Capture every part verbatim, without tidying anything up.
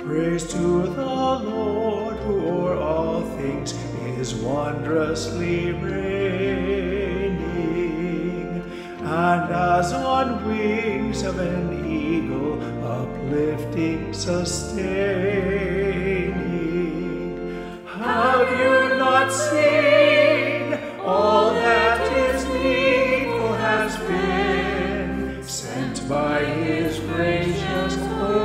Praise to the Lord, who o'er all things is wondrously reigning, and as on wings of an eagle, uplifting, sustaining. Have you not seen all that is needful has been sent by his gracious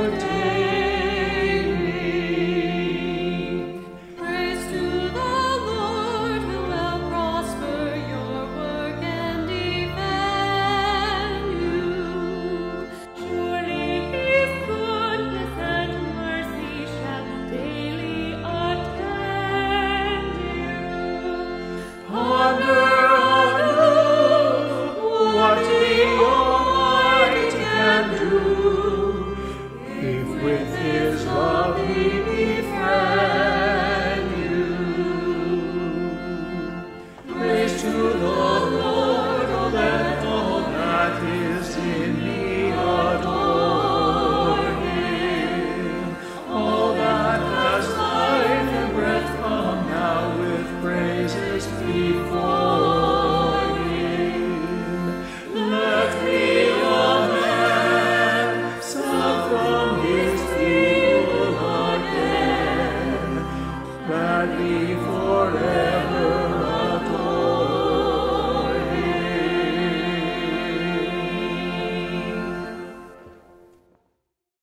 ordaining? Praise to the Lord, who will prosper your work and defend you. Surely his goodness and mercy shall daily attend you. Ponder anew what the Almighty can do, if with his love he befriend you. Praise to the Lord, oh let all that is in me adore him. All that has life and breath come now with praises before him. Let me, amen, sung from his people again, gladly for